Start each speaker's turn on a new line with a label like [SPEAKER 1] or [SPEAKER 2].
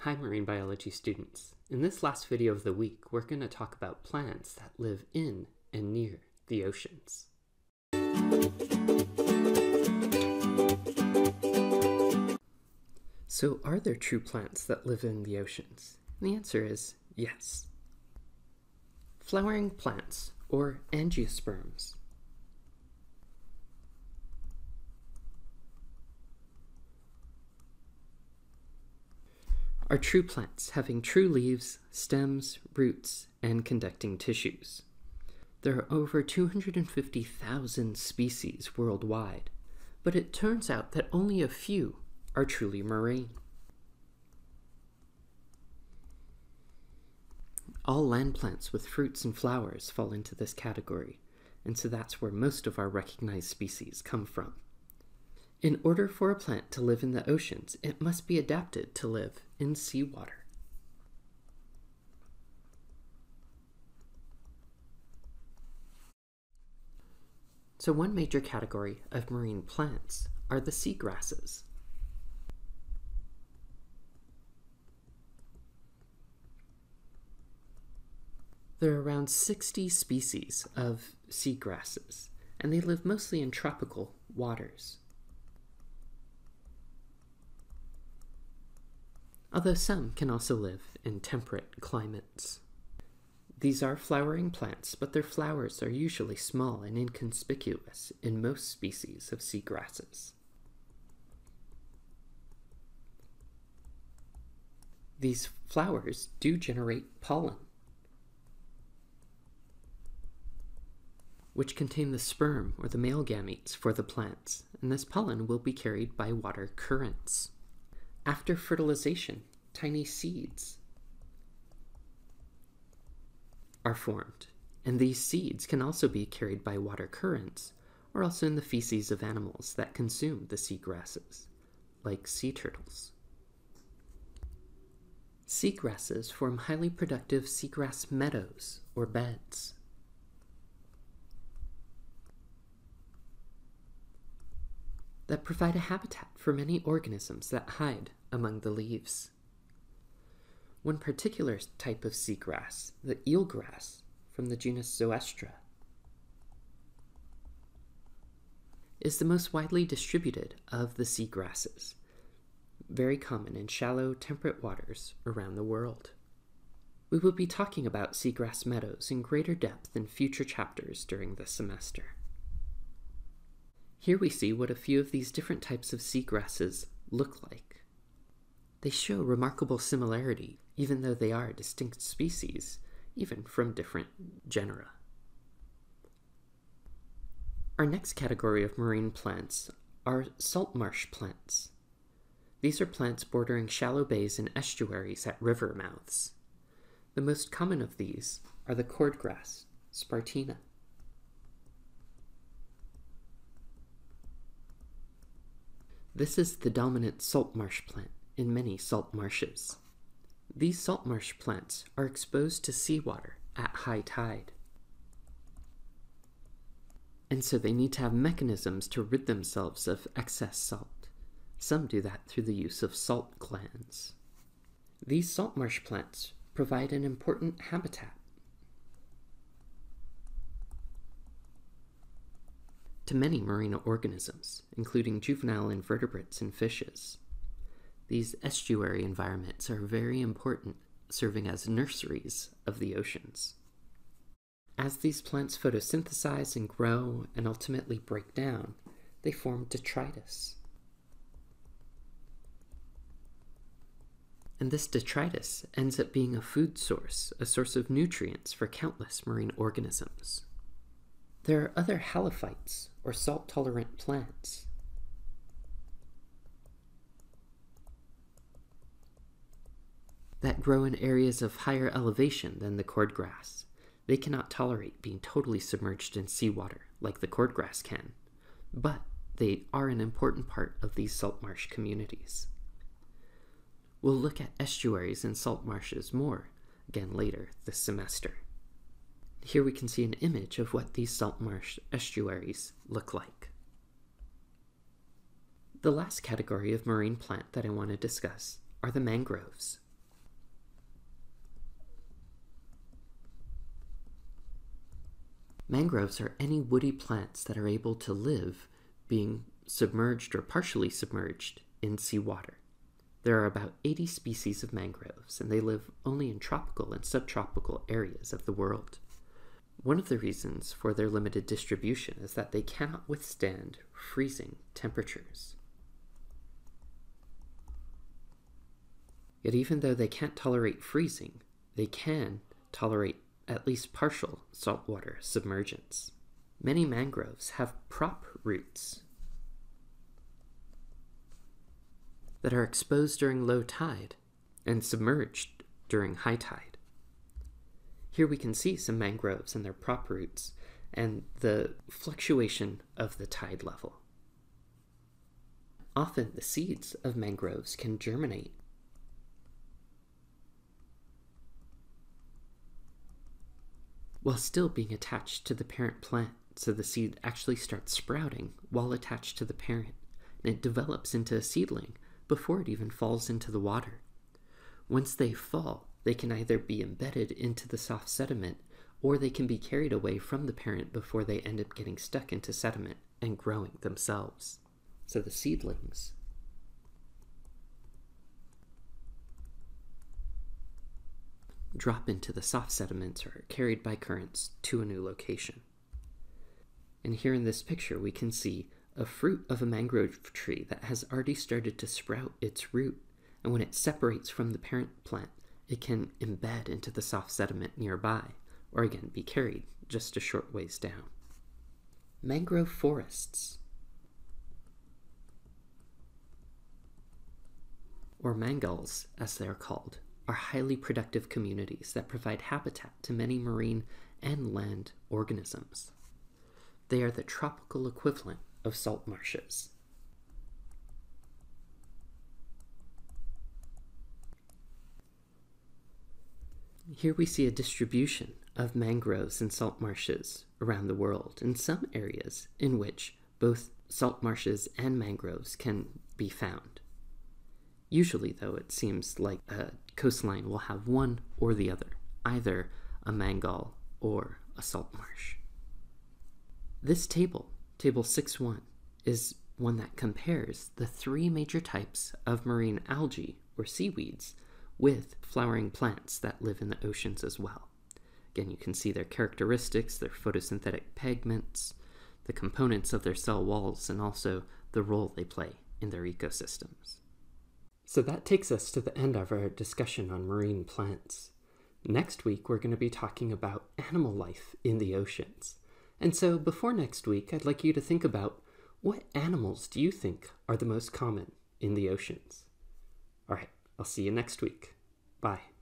[SPEAKER 1] Hi marine biology students. In this last video of the week, we're going to talk about plants that live in and near the oceans. So are there true plants that live in the oceans? And the answer is yes. Flowering plants, or angiosperms, are true plants having true leaves, stems, roots, and conducting tissues. There are over 250,000 species worldwide, but it turns out that only a few are truly marine. All land plants with fruits and flowers fall into this category, and so that's where most of our recognized species come from. In order for a plant to live in the oceans, it must be adapted to live in seawater. So one major category of marine plants are the seagrasses. There are around 60 species of seagrasses, and they live mostly in tropical waters. Although some can also live in temperate climates. These are flowering plants, but their flowers are usually small and inconspicuous in most species of seagrasses. These flowers do generate pollen, which contain the sperm or the male gametes for the plants, and this pollen will be carried by water currents. After fertilization, tiny seeds are formed, and these seeds can also be carried by water currents, or also in the feces of animals that consume the seagrasses, like sea turtles. Seagrasses form highly productive seagrass meadows or beds. That provide a habitat for many organisms that hide among the leaves. One particular type of seagrass, the eelgrass from the genus Zoestra, is the most widely distributed of the seagrasses, very common in shallow, temperate waters around the world. We will be talking about seagrass meadows in greater depth in future chapters during this semester. Here we see what a few of these different types of seagrasses look like. They show remarkable similarity, even though they are distinct species, even from different genera. Our next category of marine plants are salt marsh plants. These are plants bordering shallow bays and estuaries at river mouths. The most common of these are the cordgrass, Spartina. This is the dominant salt marsh plant in many salt marshes. These salt marsh plants are exposed to seawater at high tide, and so they need to have mechanisms to rid themselves of excess salt. Some do that through the use of salt glands. These salt marsh plants provide an important habitat to many marine organisms, including juvenile invertebrates and fishes. These estuary environments are very important, serving as nurseries of the oceans. As these plants photosynthesize and grow and ultimately break down, they form detritus. And this detritus ends up being a food source, a source of nutrients for countless marine organisms. There are other halophytes, or salt-tolerant plants. That grow in areas of higher elevation than the cordgrass. They cannot tolerate being totally submerged in seawater like the cordgrass can, but they are an important part of these salt marsh communities. We'll look at estuaries and salt marshes more again later this semester. Here we can see an image of what these salt marsh estuaries look like. The last category of marine plant that I want to discuss are the mangroves. Mangroves are any woody plants that are able to live being submerged or partially submerged in seawater. There are about 80 species of mangroves, and they live only in tropical and subtropical areas of the world. One of the reasons for their limited distribution is that they cannot withstand freezing temperatures. Yet even though they can't tolerate freezing, they can tolerate at least partial saltwater submergence. Many mangroves have prop roots that are exposed during low tide and submerged during high tide. Here we can see some mangroves and their prop roots and the fluctuation of the tide level. Often the seeds of mangroves can germinate while still being attached to the parent plant, so the seed actually starts sprouting while attached to the parent, and it develops into a seedling before it even falls into the water. Once they fall, they can either be embedded into the soft sediment, or they can be carried away from the parent before they end up getting stuck into sediment and growing themselves. So the seedlings drop into the soft sediments or are carried by currents to a new location. And here in this picture we can see a fruit of a mangrove tree that has already started to sprout its root, and when it separates from the parent plant, it can embed into the soft sediment nearby, or again be carried just a short ways down. Mangrove forests, or mangals as they are called, are highly productive communities that provide habitat to many marine and land organisms. They are the tropical equivalent of salt marshes. Here we see a distribution of mangroves and salt marshes around the world, in some areas in which both salt marshes and mangroves can be found. Usually, though, it seems like a coastline will have one or the other, either a mangal or a salt marsh. This table, Table 6.1, is one that compares the three major types of marine algae, or seaweeds, with flowering plants that live in the oceans as well. Again, you can see their characteristics, their photosynthetic pigments, the components of their cell walls, and also the role they play in their ecosystems. So that takes us to the end of our discussion on marine plants. Next week, we're going to be talking about animal life in the oceans. And so before next week, I'd like you to think about, what animals do you think are the most common in the oceans? All right, I'll see you next week. Bye.